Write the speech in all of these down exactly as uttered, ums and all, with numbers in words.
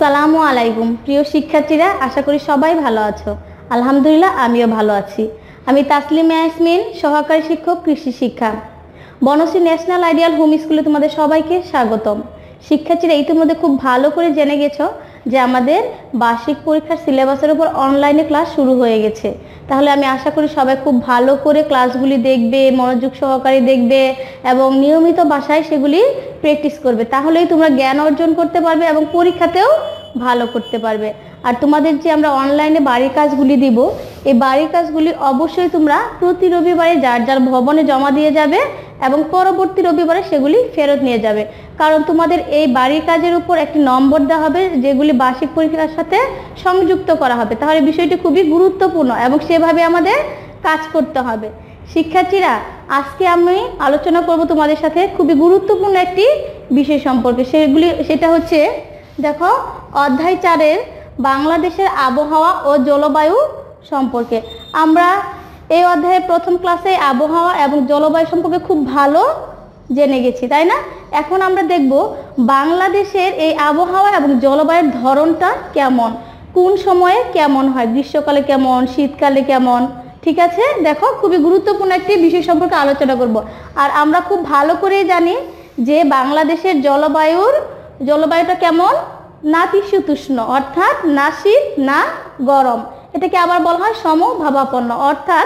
আসসালামু আলাইকুম প্রিয় শিক্ষার্থীরা, আশা করি সবাই ভালো আছো। আলহামদুলিল্লাহ, আমিও ভালো আছি। আমি তাসলিমা ইয়াসমিন, সহকারী শিক্ষক কৃষি শিক্ষা, বনশ্রী ন্যাশনাল আইডিয়াল হোম স্কুলে তোমাদের সবাইকে স্বাগতম। শিক্ষার্থীরা, ইতিমধ্যে খুব ভালো করে জেনে গেছো যে আমাদের বার্ষিক পরীক্ষার সিলেবাসের উপর অনলাইনে ক্লাস শুরু হয়ে গেছে। তাহলে আমি আশা করি সবাই খুব ভালো করে ক্লাসগুলি দেখবে, মনোযোগ সহকারে দেখবে এবং নিয়মিত বাসায় সেগুলি প্র্যাকটিস করবে। তাহলেই তোমরা জ্ঞান অর্জন করতে পারবে এবং পরীক্ষাতেও ভালো করতে পারবে। আর তোমাদের যে আমরা অনলাইনে বাড়ির কাজগুলি দিব, এই বাড়ির কাজগুলি অবশ্যই তোমরা প্রতি রবিবারে যার যার ভবনে জমা দিয়ে যাবে এবং পরবর্তী রবিবারে সেগুলি ফেরত নিয়ে যাবে। কারণ তোমাদের এই বাড়ির কাজের উপর একটি নম্বর দেওয়া হবে, যেগুলি বার্ষিক পরীক্ষার সাথে সংযুক্ত করা হবে। তাহলে বিষয়টি খুবই গুরুত্বপূর্ণ এবং সেভাবে আমাদের কাজ করতে হবে। শিক্ষার্থীরা, আজকে আমি আলোচনা করব তোমাদের সাথে খুবই গুরুত্বপূর্ণ একটি বিষয় সম্পর্কে। সেগুলি সেটা হচ্ছে, দেখো, অধ্যায় চারের বাংলাদেশের আবহাওয়া ও জলবায়ু সম্পর্কে। আমরা এই অধ্যায়ের প্রথম ক্লাসে আবহাওয়া এবং জলবায়ু সম্পর্কে খুব ভালো জেনে গেছি, তাই না? এখন আমরা দেখব বাংলাদেশের এই আবহাওয়া এবং জলবায়ুর ধরনটা কেমন, কোন সময়ে কেমন হয়, গ্রীষ্মকালে কেমন, শীতকালে কেমন। ঠিক আছে, দেখো, খুবই গুরুত্বপূর্ণ একটি বিষয় সম্পর্কে আলোচনা করব। আর আমরা খুব ভালো করে জানি যে বাংলাদেশের জলবায়ুর জলবায়ুটা কেমন, নাতিশীতোষ্ণ, অর্থাৎ না শীত না গরম। এটাকে আবার বলা হয় সমভাবাপন্ন, অর্থাৎ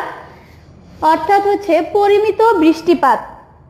অর্থাৎ হচ্ছে পরিমিত বৃষ্টিপাত।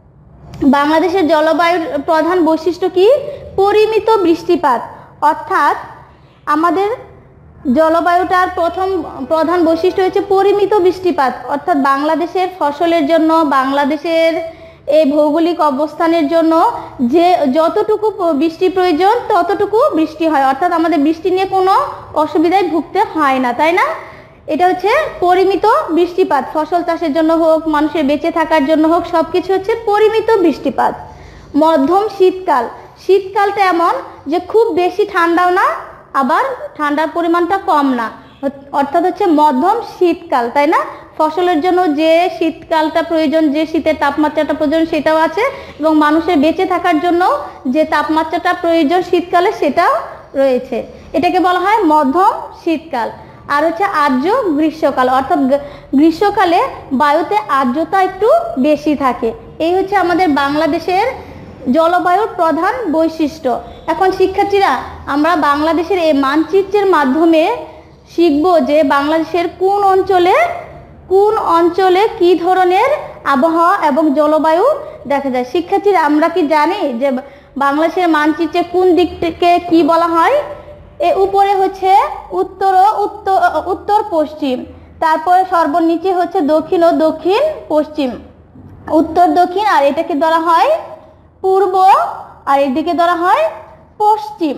বাংলাদেশের জলবায়ুর প্রধান বৈশিষ্ট্য কি? পরিমিত বৃষ্টিপাত। অর্থাৎ আমাদের জলবায়ুটার প্রথম প্রধান বৈশিষ্ট্য হচ্ছে পরিমিত বৃষ্টিপাত। অর্থাৎ বাংলাদেশের ফসলের জন্য, বাংলাদেশের এই ভৌগোলিক অবস্থানের জন্য যে যতটুকু বৃষ্টি প্রয়োজন ততটুকু বৃষ্টি হয়। অর্থাৎ আমাদের বৃষ্টি নিয়ে কোনো অসুবিধায় ভুগতে হয় না, তাই না? এটা হচ্ছে পরিমিত বৃষ্টিপাত। ফসল চাষের জন্য হোক, মানুষের বেঁচে থাকার জন্য হোক, সব কিছু হচ্ছে পরিমিত বৃষ্টিপাত। মধ্যম শীতকাল। শীতকালটা এমন যে খুব বেশি ঠান্ডাও না, আবার ঠান্ডার পরিমাণটা কম না, অর্থাৎ হচ্ছে মধ্যম শীতকাল, তাই না? ফসলের জন্য যে শীতকালটা প্রয়োজন, যে শীতের তাপমাত্রাটা প্রয়োজন সেটাও আছে, এবং মানুষের বেঁচে থাকার জন্য যে তাপমাত্রাটা প্রয়োজন শীতকালে সেটাও রয়েছে। এটাকে বলা হয় মধ্যম শীতকাল। আর হচ্ছে আর্দ্র গ্রীষ্মকাল, অর্থাৎ গ্রীষ্মকালে বায়ুতে আর্দ্রতা একটু বেশি থাকে। এই হচ্ছে আমাদের বাংলাদেশের জলবায়ুর প্রধান বৈশিষ্ট্য। এখন শিক্ষার্থীরা, আমরা বাংলাদেশের এই মানচিত্রের মাধ্যমে শিখব যে বাংলাদেশের কোন অঞ্চলে কোন অঞ্চলে কি ধরনের আবহাওয়া এবং জলবায়ু দেখা যায়। শিক্ষার্থীরা, আমরা কি জানি যে বাংলাদেশের মানচিত্রে কোন দিকটাকে কি বলা হয়? এ উপরে হচ্ছে উত্তর ও উত্তর উত্তর পশ্চিম, তারপরে সর্বনিচে হচ্ছে দক্ষিণ ও দক্ষিণ পশ্চিম, উত্তর দক্ষিণ, আর এটাকে ধরা হয় পূর্ব, আর এদিকে ধরা হয় পশ্চিম।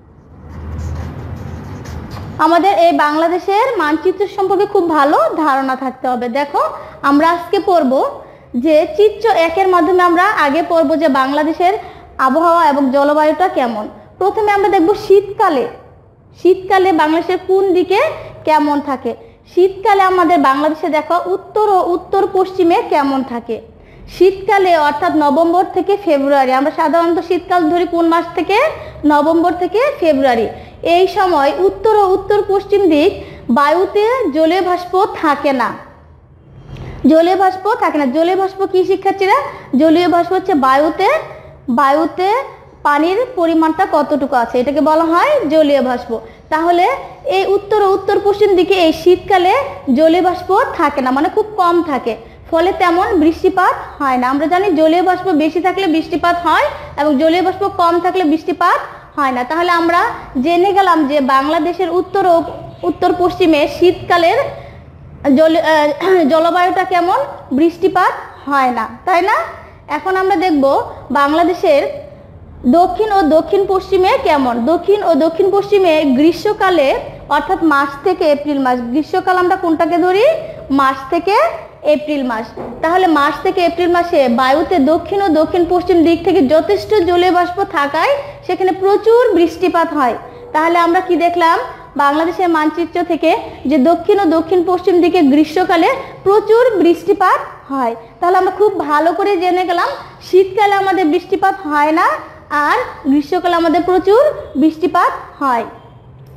আমাদের এই বাংলাদেশের মানচিত্র সম্পর্কে খুব ভালো ধারণা থাকতে হবে। দেখো, আমরা আজকে পড়ব যে চিত্র একের মাধ্যমে আমরা আগে পড়ব যে বাংলাদেশের আবহাওয়া এবং জলবায়ুটা কেমন। প্রথমে আমরা দেখব শীতকালে শীতকালে বাংলাদেশের কোন দিকে কেমন থাকে। শীতকালে আমাদের বাংলাদেশে দেখো উত্তর ও উত্তর পশ্চিমে কেমন থাকে। শীতকালে অর্থাৎ নভেম্বর থেকে ফেব্রুয়ারি, আমরা সাধারণত শীতকাল ধরি কোন মাস থেকে? নভেম্বর থেকে ফেব্রুয়ারি। এই সময় উত্তর ও উত্তর পশ্চিম দিক বায়ুতে জলীয় বাষ্প থাকে না জলীয় বাষ্প থাকে না জলীয় বাষ্প কি শিক্ষার্থীরা? জলীয় বাষ্প হচ্ছে বায়ুতে বায়ুতে পানির পরিমাণটা কতটুকু আছে, এটাকে বলা হয় জলীয় বাষ্প। তাহলে এই উত্তর ও উত্তর পশ্চিম দিকে এই শীতকালে জলীয় বাষ্প থাকে না, মানে খুব কম থাকে, ফলে তেমন বৃষ্টিপাত হয় না। আমরা জানি জলীয় বাষ্প বেশি থাকলে বৃষ্টিপাত হয় এবং জলীয় বাষ্প কম থাকলে বৃষ্টিপাত হয় না। তাহলে আমরা জেনে গেলাম যে বাংলাদেশের উত্তর ও উত্তর পশ্চিমে শীতকালের জল জলবায়ুটা কেমন, বৃষ্টিপাত হয় না, তাই না? এখন আমরা দেখব বাংলাদেশের দক্ষিণ ও দক্ষিণ পশ্চিমে কেমন। দক্ষিণ ও দক্ষিণ পশ্চিমে গ্রীষ্মকালে, অর্থাৎ মার্চ থেকে এপ্রিল মাস, গ্রীষ্মকাল আমরা কোনটাকে ধরি? মার্চ থেকে এপ্রিল মাস। তাহলে মার্চ থেকে এপ্রিল মাসে বায়ুতে দক্ষিণ ও দক্ষিণ পশ্চিম দিক থেকে যথেষ্ট জলীয় বাষ্প থাকায় সেখানে প্রচুর বৃষ্টিপাত হয়। তাহলে আমরা কি দেখলাম বাংলাদেশের মানচিত্র থেকে? যে দক্ষিণ ও দক্ষিণ পশ্চিম দিকে গ্রীষ্মকালে প্রচুর বৃষ্টিপাত হয়। তাহলে আমরা খুব ভালো করে জেনে গেলাম শীতকালে আমাদের বৃষ্টিপাত হয় না, আর গ্রীষ্মকালে আমাদের প্রচুর বৃষ্টিপাত হয়।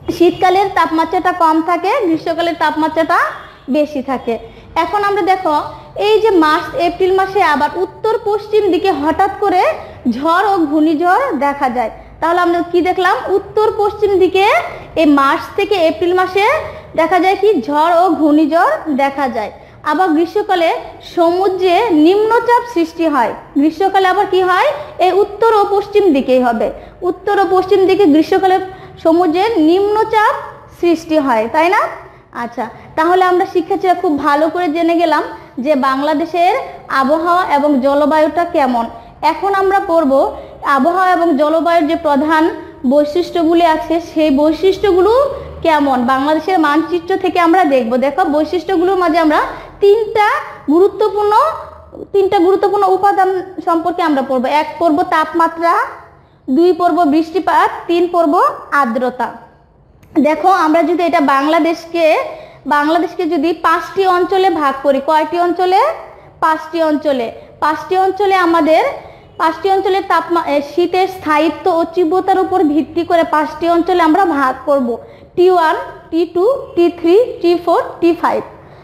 শীতকালের তাপমাত্রাটা কম থাকে, গ্রীষ্মকালের তাপমাত্রাটা বেশি থাকে। এখন আমরা দেখো এই যে মার্চ এপ্রিল মাসে আবার উত্তর পশ্চিম দিকে হঠাৎ করে ঝড় ও ঘূর্ণিঝড় দেখা যায়। তাহলে আমরা কি দেখলাম, উত্তর পশ্চিম দিকে এই মার্চ থেকে এপ্রিল মাসে দেখা যায় কি ঝড় ও ঘূর্ণিঝড় দেখা যায়। আবার গ্রীষ্মকালে সমুদ্রে নিম্নচাপ সৃষ্টি হয়। গ্রীষ্মকালে আবার কি হয়, এই উত্তর ও পশ্চিম দিকেই হবে, উত্তর ও পশ্চিম দিকে গ্রীষ্মকালে সমুদ্রে নিম্নচাপ সৃষ্টি হয়, তাই না? আচ্ছা, তাহলে আমরা শিক্ষার্থীরা খুব ভালো করে জেনে গেলাম যে বাংলাদেশের আবহাওয়া এবং জলবায়ুটা কেমন। এখন আমরা পড়ব আবহাওয়া এবং জলবায়ুর যে প্রধান বৈশিষ্ট্যগুলি আছে সেই বৈশিষ্ট্যগুলো কেমন বাংলাদেশের মানচিত্র থেকে আমরা দেখব। দেখো বৈশিষ্ট্যগুলোর মাঝে আমরা তিনটা গুরুত্বপূর্ণ তিনটা গুরুত্বপূর্ণ উপাদান সম্পর্কে আমরা পড়ব। এক পড়ব তাপমাত্রা, দুই পড়ব বৃষ্টিপাত, তিন পড়ব আর্দ্রতা। দেখো আমরা যদি এটা বাংলাদেশকে বাংলাদেশকে যদি পাঁচটি অঞ্চলে ভাগ করি, কয়টি অঞ্চলে? পাঁচটি অঞ্চলে। পাঁচটি অঞ্চলে আমাদের পাঁচটি অঞ্চলের তাপমাত্রা শীতের স্থায়িত্ব ও তীব্রতার উপর ভিত্তি করে পাঁচটি অঞ্চলে আমরা ভাগ করব, T one, T two, T three, T four, T five.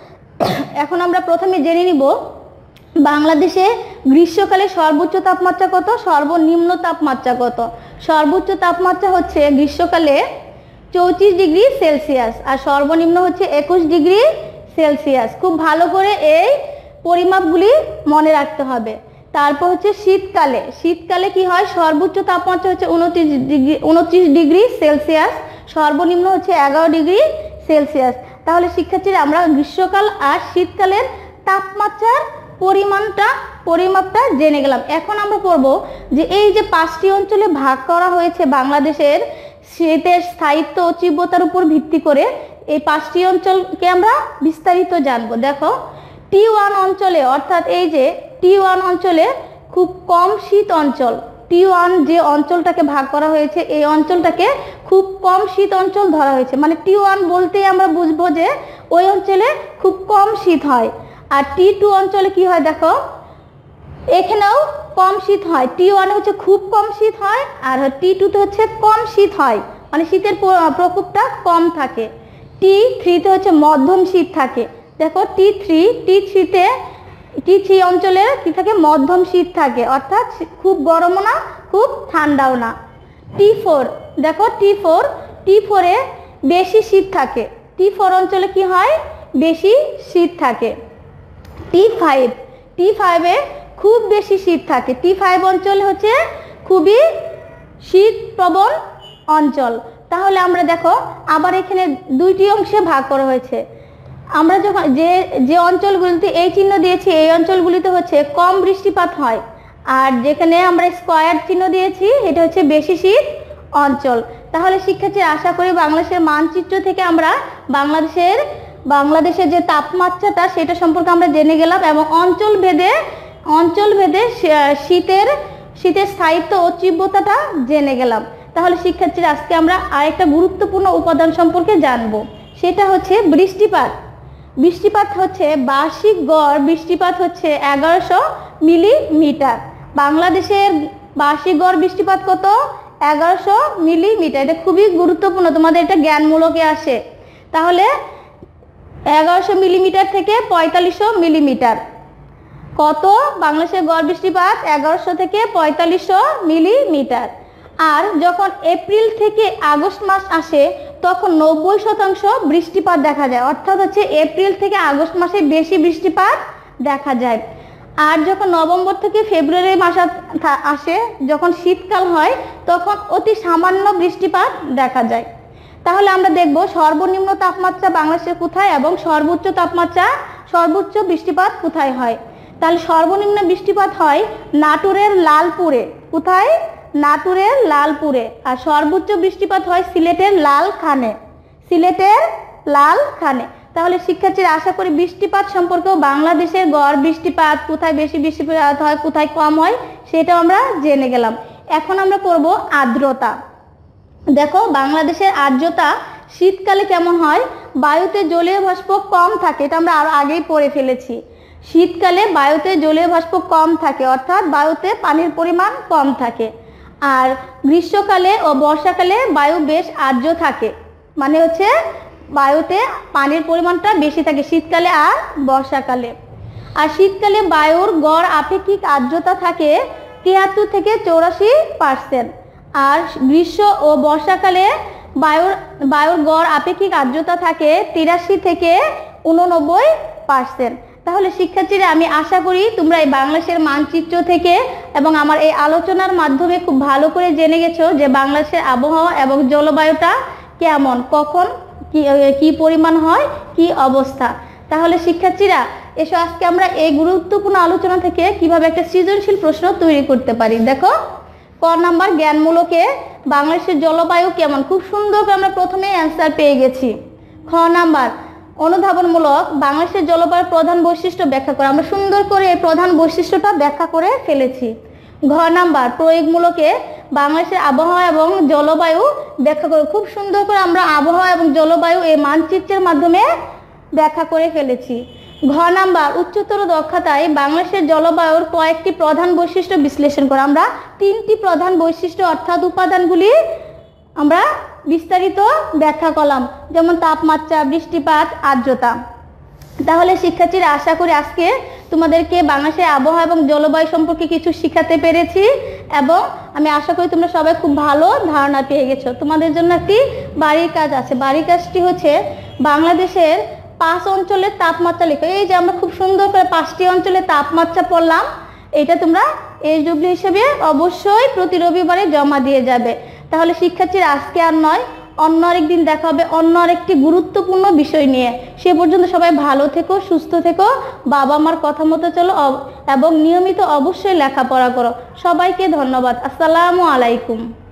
এখন আমরা প্রথমে জেনে নিব বাংলাদেশে গ্রীষ্মকালে সর্বোচ্চ তাপমাত্রা কত, সর্বনিম্ন তাপমাত্রা কত। সর্বোচ্চ তাপমাত্রা হচ্ছে গ্রীষ্মকালে চৌত্রিশ ডিগ্রি সেলসিয়াস আর সর্বনিম্ন হচ্ছে একুশ ডিগ্রি সেলসিয়াস। খুব ভালো করে এই পরিমাপগুলি মনে রাখতে হবে। তারপর হচ্ছে শীতকালে শীতকালে কি হয়, সর্বোচ্চ তাপমাত্রা হচ্ছে উনত্রিশ ডিগ্রি উনত্রিশ ডিগ্রি সেলসিয়াস, সর্বনিম্ন হচ্ছে এগারো ডিগ্রি সেলসিয়াস। তাহলে শিক্ষার্থীরা আমরা গ্রীষ্মকাল আর শীতকালের তাপমাত্রার পরিমাণটা পরিমাপটা জেনে গেলাম। এখন আমরা পড়ব যে এই যে পাঁচটি অঞ্চলে ভাগ করা হয়েছে বাংলাদেশের শীতের স্থায়িত্ব ও তীব্রতার উপর ভিত্তি করে, এই পাঁচটি অঞ্চলকে আমরা বিস্তারিত জানবো। দেখো টি ওয়ান অঞ্চলে, অর্থাৎ এই যে টি ওয়ান অঞ্চলে খুব কম শীত অঞ্চল, টি ওয়ান যে অঞ্চলটাকে ভাগ করা হয়েছে এই অঞ্চলটাকে খুব কম শীত অঞ্চল ধরা হয়েছে। মানে টি ওয়ান বলতেই আমরা বুঝবো যে ওই অঞ্চলে খুব কম শীত হয়। আর টি টু অঞ্চলে কি হয়, দেখো এখানেও কম শীত হয়। টি ওয়ান হচ্ছে খুব কম শীত হয় আর টি টুতে হচ্ছে কম শীত হয়, মানে শীতের প্রকোপটা কম থাকে। টি থ্রিতে হচ্ছে মধ্যম শীত থাকে। দেখো টি থ্রি টি থ্রিতে টি থ্রি অঞ্চলে কি থাকে, মধ্যম শীত থাকে, অর্থাৎ খুব গরমও না খুব ঠান্ডাও না। টি ফোর দেখো টি ফোর টি ফোরে বেশি শীত থাকে, টি ফোর অঞ্চলে কি হয়, বেশি শীত থাকে। টি ফাইভ টি ফাইভে খুব বেশি শীত থাকে, টি ফাইভ অঞ্চল হচ্ছে খুবই শীত প্রবণ অঞ্চল। তাহলে আমরা দেখো আবার এখানে দুইটি অংশে ভাগ করা হয়েছে। আমরা যখন যে যে অঞ্চলগুলিতে এই চিহ্ন দিয়েছি এই অঞ্চলগুলিতে হচ্ছে কম বৃষ্টিপাত হয়, আর যেখানে আমরা স্কয়ার চিহ্ন দিয়েছি এটা হচ্ছে বেশি শীত অঞ্চল। তাহলে শিক্ষার্থী আশা করি বাংলাদেশের মানচিত্র থেকে আমরা বাংলাদেশের বাংলাদেশের যে তাপমাত্রাটা সেটা সম্পর্কে আমরা জেনে গেলাম এবং অঞ্চল ভেদে অঞ্চল ভেদে শীতের শীতের স্থায়িত্ব ও তীব্রতাটা জেনে গেলাম। তাহলে শিক্ষার্থীরা আজকে আমরা আরেকটা গুরুত্বপূর্ণ উপাদান সম্পর্কে জানবো, সেটা হচ্ছে বৃষ্টিপাত। বৃষ্টিপাত হচ্ছে বার্ষিক গড় বৃষ্টিপাত হচ্ছে এগারোশো মিলিমিটার। বাংলাদেশের বার্ষিক গড় বৃষ্টিপাত কত, এগারোশো মিলিমিটার। এটা খুবই গুরুত্বপূর্ণ, তোমাদের এটা জ্ঞানমূলকে আসে। তাহলে এগারোশো মিলিমিটার থেকে পঁয়তাল্লিশশো মিলিমিটার কত, বাংলাদেশের গড় বৃষ্টিপাত এগারোশো থেকে পঁয়তাল্লিশশো মিলিমিটার। আর যখন এপ্রিল থেকে আগস্ট মাস আসে তখন নব্বই শতাংশ বৃষ্টিপাত দেখা যায়, অর্থাৎ হচ্ছে এপ্রিল থেকে আগস্ট মাসে বেশি বৃষ্টিপাত দেখা যায়। আর যখন নভেম্বর থেকে ফেব্রুয়ারি মাস আসে, যখন শীতকাল হয় তখন অতি সামান্য বৃষ্টিপাত দেখা যায়। তাহলে আমরা দেখব সর্বনিম্ন তাপমাত্রা বাংলাদেশে কোথায় এবং সর্বোচ্চ তাপমাত্রা সর্বোচ্চ বৃষ্টিপাত কোথায় হয়। তাহলে সর্বনিম্ন বৃষ্টিপাত হয় নাটোরের লালপুরে, কোথায়, নাটোরের লালপুরে। আর সর্বোচ্চ বৃষ্টিপাত হয় সিলেটের লালখানে, সিলেটের লালখানে। তাহলে শিক্ষার্থীরা আশা করি বৃষ্টিপাত সম্পর্কেও বাংলাদেশের গড় বৃষ্টিপাত কোথায় বেশি বৃষ্টিপাত হয় কোথায় কম হয় সেটাও আমরা জেনে গেলাম। এখন আমরা করব আর্দ্রতা। দেখো বাংলাদেশের আর্দ্রতা শীতকালে কেমন হয়, বায়ুতে জলীয় বাষ্প কম থাকে, এটা আমরা আরো আগেই পড়ে ফেলেছি। শীতকালে বায়ুতে জলীয় বাষ্প কম থাকে, অর্থাৎ বায়ুতে পানির পরিমাণ কম থাকে। আর গ্রীষ্মকালে ও বর্ষাকালে বায়ু বেশ আর্দ্র থাকে, মানে হচ্ছে বায়ুতে পানির পরিমাণটা বেশি থাকে শীতকালে আর বর্ষাকালে। আর শীতকালে বায়ুর গড় আপেক্ষিক আর্দ্রতা থাকে তিয়াত্তর থেকে চৌরাশি পার্সেন্ট। আর গ্রীষ্ম ও বর্ষাকালে বায়ুর বায়ুর গড় আপেক্ষিক আর্দ্রতা থাকে তিরাশি থেকে উননব্বই পার্সেন্ট। তাহলে শিক্ষার্থীরা আমি আশা করি তোমরা এই বাংলাদেশের মানচিত্র থেকে এবং আমার এই আলোচনার মাধ্যমে খুব ভালো করে জেনে গেছো যে বাংলাদেশের আবহাওয়া এবং জলবায়ুটা কেমন, কখন কি কি পরিমাণ হয়, কি অবস্থা। তাহলে শিক্ষার্থীরা এসো আজকে আমরা এই গুরুত্বপূর্ণ আলোচনা থেকে কিভাবে একটা সৃজনশীল প্রশ্ন তৈরি করতে পারি। দেখো ক নাম্বার জ্ঞানমূলকে বাংলাদেশের জলবায়ু কেমন, খুব সুন্দর করে আমরা প্রথমে অ্যান্সার পেয়ে গেছি। খ নাম্বার অনুধাবনমূলক বাংলাদেশের জলবায়ুর প্রধান বৈশিষ্ট্য ব্যাখ্যা করে, আমরা সুন্দর করে এই প্রধান বৈশিষ্ট্যটা ব্যাখ্যা করে ফেলেছি। ঘ নাম্বার প্রয়োগমূলকে বাংলাদেশের আবহাওয়া এবং জলবায়ু ব্যাখ্যা করে, খুব সুন্দর করে আমরা আবহাওয়া এবং জলবায়ু এই মানচিত্রের মাধ্যমে ব্যাখ্যা করে ফেলেছি। ঘ নাম্বার উচ্চতর দক্ষতায় বাংলাদেশের জলবায়ুর কয়েকটি প্রধান বৈশিষ্ট্য বিশ্লেষণ করে, আমরা তিনটি প্রধান বৈশিষ্ট্য অর্থাৎ উপাদানগুলি আমরা বিস্তারিত ব্যাখ্যা করলাম, যেমন তাপমাত্রা, বৃষ্টিপাত, আর্দ্রতা। তাহলে শিক্ষার্থীরা আশা করি আজকে তোমাদেরকে বাংলাদেশের আবহাওয়া এবং জলবায়ু সম্পর্কে কিছু শিখাতে পেরেছি এবং আমি আশা করি তোমরা সবাই খুব ভালো ধারণা পেয়ে গেছো। তোমাদের জন্য একটি বাড়ির কাজ আছে, বাড়ির কাজটি হচ্ছে বাংলাদেশের পাঁচ অঞ্চলের তাপমাত্রা লেখো। এই যে আমরা খুব সুন্দর করে পাঁচটি অঞ্চলের তাপমাত্রা পড়লাম, এটা তোমরা এই জুবলি হিসেবে অবশ্যই প্রতি রবিবারে জমা দিয়ে যাবে। তাহলে শিক্ষার্থীরা আজকে আর নয়, অন্য আরেকদিন দেখা হবে অন্য আরেকটি গুরুত্বপূর্ণ বিষয় নিয়ে। সে পর্যন্ত সবাই ভালো থেকো, সুস্থ থেকো, বাবা মার কথা মতো চলো এবং নিয়মিত অবশ্যই লেখাপড়া করো। সবাইকে ধন্যবাদ। আসসালামু আলাইকুম।